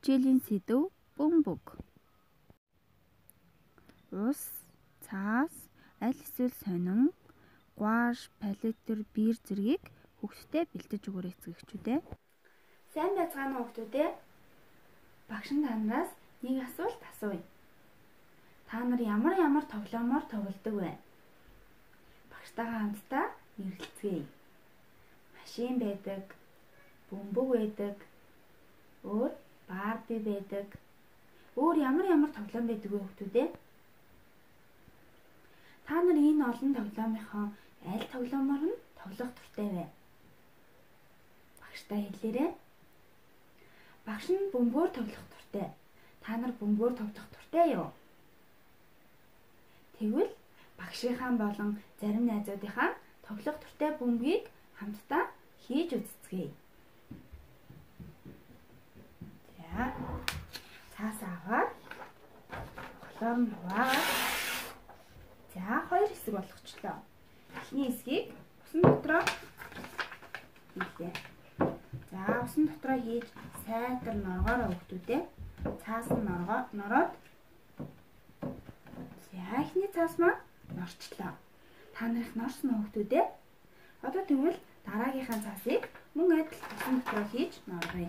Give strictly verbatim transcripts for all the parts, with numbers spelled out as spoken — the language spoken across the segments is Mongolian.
хичээлийн сэдэв бөмбөг. Ус, цаас, аль эсвэл сонин, гуаш, паллитер, биер зэргийг хүүхдтэй бэлдэж өгөөрэй эцэгчүүдээ. Сайн байцгаана уу хүүхдүүдээ? Багш нь танаас нэг асуулт асууя. Та нар ямар ямар тоглоомоор тоглодог вэ? Багштайгаа хамтдаа нэрлэлцгээе. Машин байдаг, бөмбөг байдаг, өөр Барби байдаг. Өөр ямар ямар тоглоом байдаг вэ хүүхдүүдээ? Та нар энэ олон тоглоомынхоо аль тоглоомоор нь тоглох дуртай вэ? Багштай хэлээрэй. Багш нь бөмбөөр тоглох дуртай. Та нар бөмбөөр тоглох дуртай юу? Тэгвэл багшийнхаа болон зарим найзуудынхаа тоглох дуртай бөмбөгийг хамтдаа хийж үзцгээе. За. Цаас аваад голоор нь хуваагаад за хоёр хэсэг болгочлоо. Эхний хэсгийг усан дотроо хийлээ. За усан дотроо хийж сайтар норгоороо хүүхдүүдээ. Цаас нь норгоо нороод за эхний цаас маань норчлоо. Та нар их норсон уу хүүхдүүдээ? Одоо тэгвэл дараагийнхаа цаасыг мөн адил усан дотроо хийж норгоё.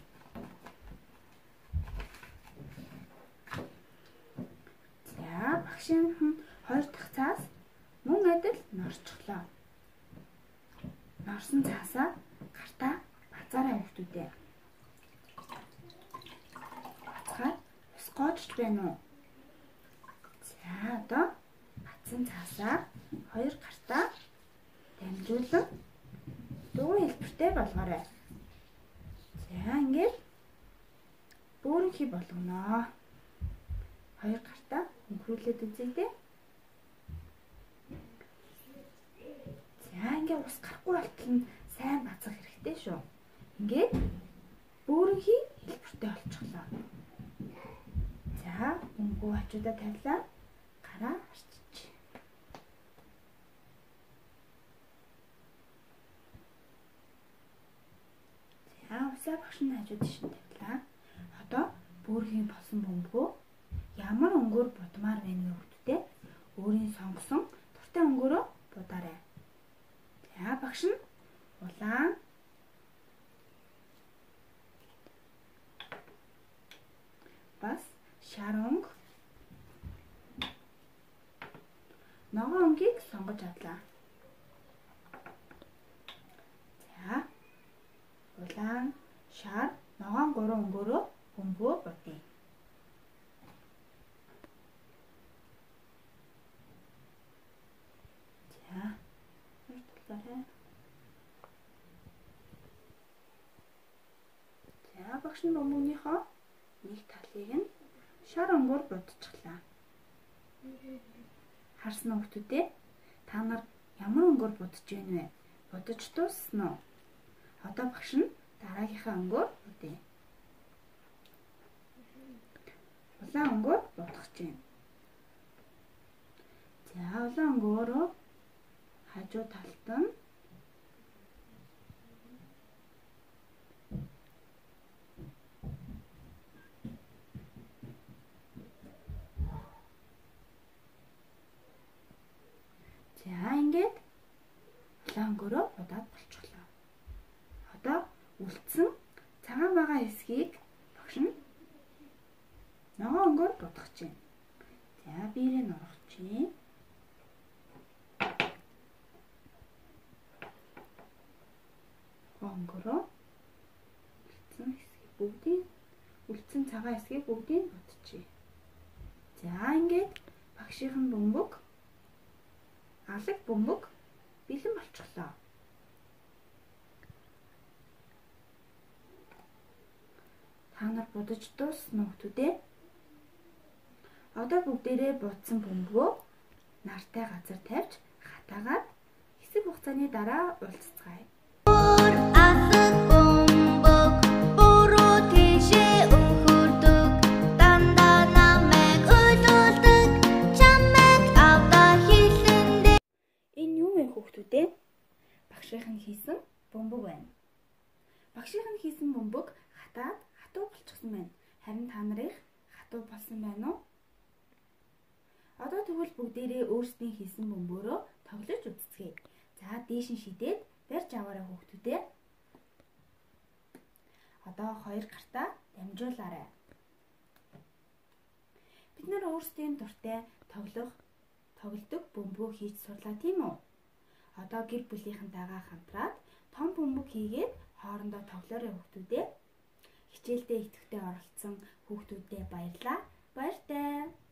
За багшийн хоёр дахь цаас мөн адил норчихлоо. Норсон цаасаа гартаа базаараа хүүхдүүдээ. Бацгаад ус гоожч байна уу? За одоо бацсан цаасаа хоёр гартаа дамжуулан дугуй хэлбэртэй болгоорой. За ингээд бөөрөнхий болгоно. Хоёр гартаа хөнгөрүүлээд үзье дээ. За ингээд ус гарахгүй болтол нь сайн бацах хэрэгтэй шүү. Ингээд бөөрөнхий хэлбэртэй болчихлоо. За бөмбөг хажуудаа тавилаа. Гараа арчиж. За усаа багш нь хажууд шин тавилаа. Одоо бөөрөнхий болсон бөмбөгөө ямар өнгөөр будмаар байна вэ хүүхдүүдээ? Өөрийн сонгосон дуртай өнгөөрөө будаарай. За багш нь улаан, бас шар өнгө, ногоон өнгийг сонгож авлаа. За улаан, шар, ногоон гурван өнгөөрөө бөмбөгөө будъя. За багш нь бөмбөгнийхөө нэг талыг нь шар өнгөөр будчихлаа. Харсан уу хүүхдүүдээ? Та нар ямар өнгөөр будж байна вэ? Будж дууссан уу? Одоо багш нь дараагийнхаа өнгөөр будъя. Улаан өнгөөр будах чинь. За улаан өнгөөрөө хажуу талд нь за ингээд улаан өнгөөрөө будаад болчихлоо. Одоо үлдсэн цагаан байгаа хэсгийг багш нь ногоон өнгөөр будах чинь. За биерээ нурах чинь. Өнгөрөө үлдсэн хэсгийг бүгдийг үлдсэн цагаан хэсгийг бүгдийг будчихъя. За ингээд багшийн бөмбөг алаг бөмбөг бэлэн болчихлоо. Та нар будаж дууссан уу хүүхдүүдээ? Одоо бүгдээрээ будсан бөмбөгөө нартай газар тавьж хатаагаад хэсэг хугацааны дараа уулзцгаая. Хүүхдүүдээ багшийн хийсэн бөмбөг байна. Багшийн хийсэн бөмбөг хатаад хатуу болчихсон байна. Харин та нарыг хатуу болсон байна уу? Одоо тэгвэл бүгдээрээ өөрсдийн хийсэн бөмбөөрөө тоглож үзцгээе. За дээш нь шидээд барьж аваарай хүүхдүүдээ. Одоо хоёр гартаа дамжуулаарай. Бид нар өөрсдийн дуртай тоглох, тоглодог бөмбөг хийж сурлаа тийм үү? Одоо гэр бүлийнхэнтэйгээ хамтраад том бөмбөг хийгээд хоорондоо тоглоорой хүүхдүүдээ. Хичээлдээ идэвхтэй оролцсон хүүхдүүдэд баярлалаа. Баяртай.